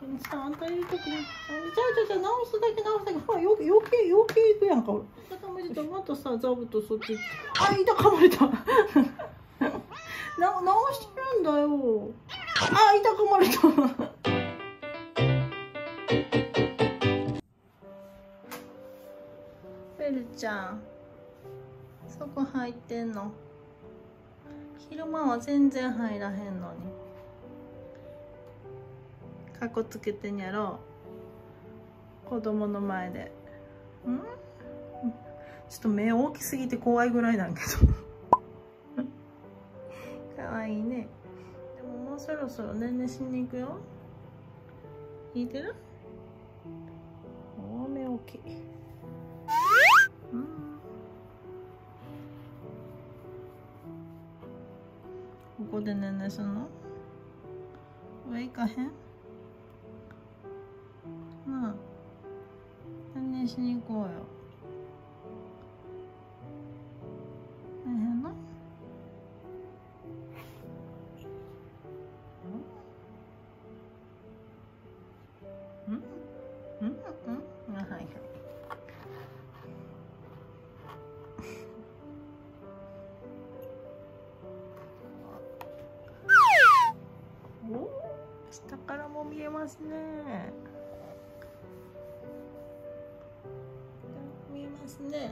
さあ、あんたいるときに、じゃあ直すだけ直すだけ、ほら、余計いくやんか、ほら。傾いてたらまたさ、座布とそっち。あ、痛かまれた。直してるんだよ。あ、痛かまれた。ベルちゃん、そこ入ってんの？昼間は全然入らへんのに。かっこつけてんやろ、子供の前で。ちょっと目大きすぎて怖いぐらいなんけど。かわいいね。でももうそろそろねんねしに行くよ。聞いてる？目大きい。ここでねんねすんの？上行かへん？なあ、ねんねしに行こうよ。大変な？はいはい。お、下からも見えますね。見えますね。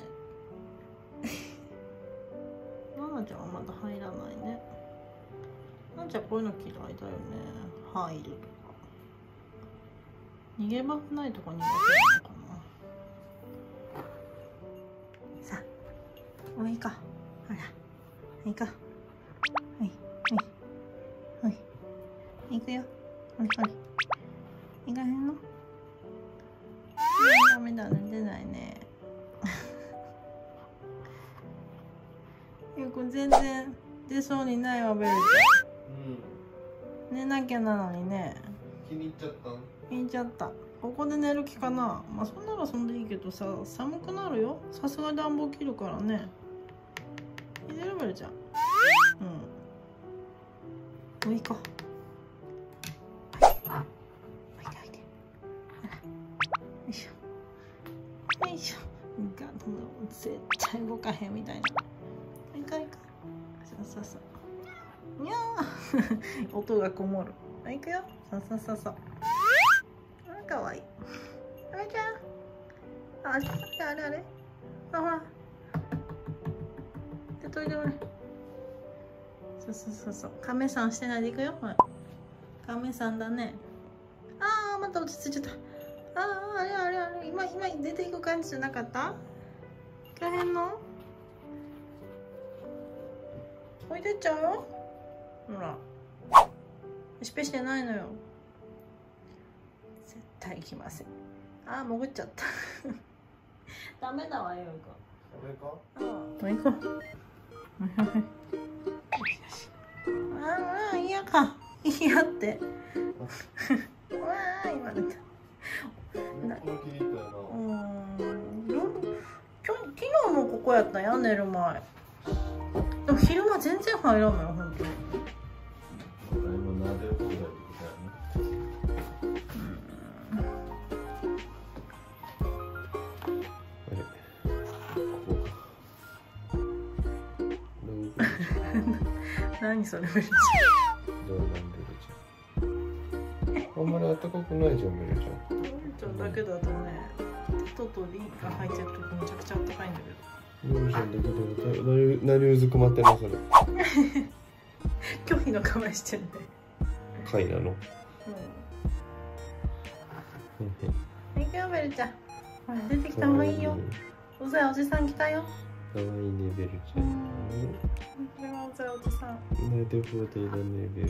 ななちゃんはまだ入らないね。ななちゃんこういうの嫌いだよね。入るとか。逃げ場ないとこ苦手なのかな。さあ、もういいか。ほら、いいか。はい、はい、はい。行くよ。はい、はい。行かへんの？ダメだね、出ないね。これ全然出そうにないわ、ベルちゃん。寝なきゃなのにね。 気に入っちゃった。 気に入っちゃった。ここで寝る気かな。まあそんならそんでいいけどさ、寒くなるよ。さすが暖房切るからね。いいね、ベルちゃん。もういいか。よいしょ。よいしょ。絶対動かへんみたいな。いかいか。そうそうそう。にゃー。音がこもる。いくよ。そうそうそうそう。あ、かわいい。あれじゃん。あれあれあれ。あ、ほら。で、といでもね。そうそうそうそう。亀さんしてないでいくよ。ほら。亀さんだね。ああ、また落ち着いちゃった。ああ、あれあれあれ。今出ていく感じじゃなかった？いかへんの？置いてっちゃうよ。ほら。しぺしてないのよ。絶対行きません。ああ、潜っちゃった。ダメだわよ、 ダメか？ うん。行こう。ああ、嫌か。嫌って。わあ、言われた。昨日もここやったや、寝る前。でも昼間全然入らんのよ、本当に。何それ、ベルちどうなんベルちゃん。あんまり暖かくないじゃん、ベルちゃん。 ベルちゃんだけだとね、手とリンが入ってるとめちゃくちゃ暖かいんだけど。 ベルちゃんだけど、何うずくまってんのそれ。 拒否の構えしてるね。 貝なの。 行くよ、ベルちゃん。ほら、出てきた方がいいよ。うざいおじさん来たよ。 かわいいね、ベルちゃん。 これはうざいおじさん。 寝てほうていだね、ベルち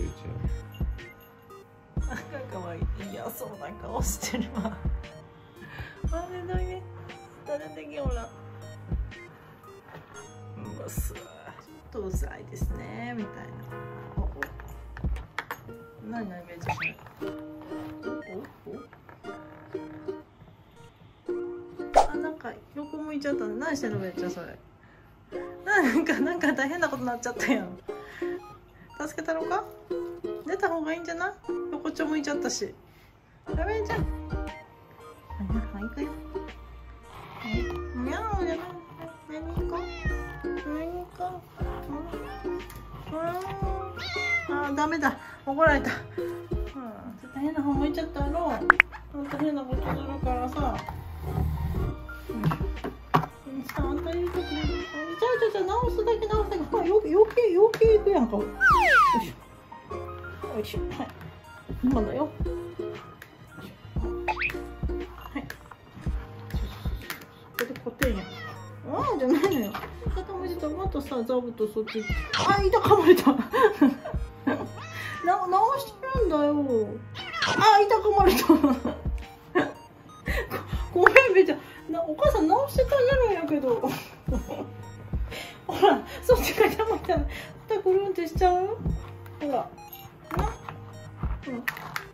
なんかかわいい。嫌そうな顔してるわ。あれだね。誰できほら。うす。ちょっとうざいですね、みたいな。何ベルちゃん。あ、なんか横向いちゃったね。何してるベルちゃん、それ。なんか大変なことになっちゃったやん。助けたろうか？出た方がいいんじゃない？横っちょ向いちゃったし。 ベベちゃん。はい、行くよ。にゃおじゃない。何行こう。何行こう。あ、ダメだ。怒られた。ちょっと変な方向いちゃったやろ。あんた変なことするからさ。あんた言うときに。じゃあ直すだけ直すだけ。余計いくやんか。よいしょ。よいしょ。はい。今だよ。はい。これで固定やん。ああじゃないのよ。傾いてたらまたさ、座布とそっち。あ、板噛まれた。直してるんだよ。あ、板噛まれた。ごめんべちゃん。お母さん直しててあげるんやけど。ほら、そっちが邪魔ったらまたぐるんってしちゃう。ほらな、オッケー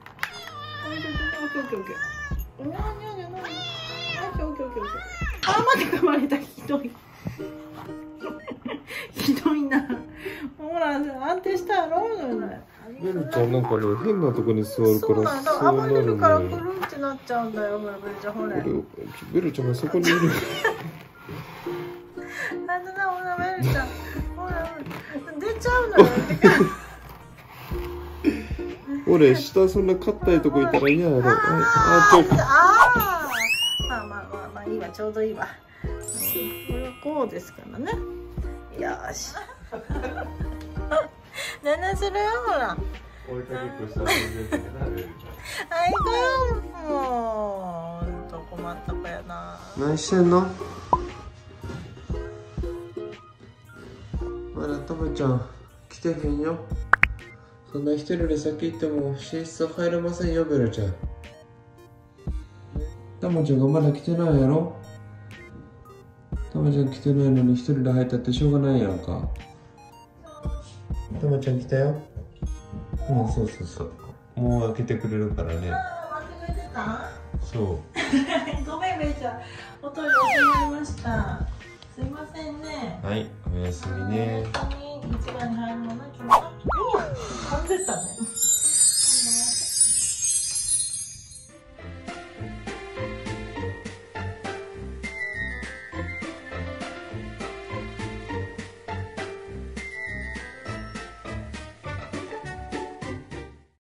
オッケーオッケー。にゃーにゃーじゃない。オッケーオッケーオッケー。あ、待って噛まれた。ひどい。ひどいな。ほら、安定したやろ。 ベルちゃんなんかね、変なとこに座るからそうなんだ。暴れるからくるんってなっちゃうんだよ。ベルちゃんほれ。 ベルちゃんがそこにいる。 なんだな、ほらベルちゃん。ほら出ちゃうのよ。 俺下そんな硬いとこいたら嫌やろ。 まあいいわ、ちょうどいいわ。これはこうですからね。よし。ねねするよ、ほら。 追いかけっこしたら全然な、ベルちはい、行くよ。もう、どこ困った子やな。 何してんの？まだタマちゃん来てへんよ。そんな一人で先行っても寝室入れませんよ、ベルちゃん。タマちゃんがまだ来てないやろ。タマちゃん来てないのに一人で入ったってしょうがないやんか。タマちゃん来たよ。うん、そうそうそう。もう開けてくれるからね。 待ってくれてた？ そう。 ごめん、めいちゃん。おトイレ遅まりました。すいませんね。 はい、おやすみね。 一番に入るもの決めた。噛んでたね。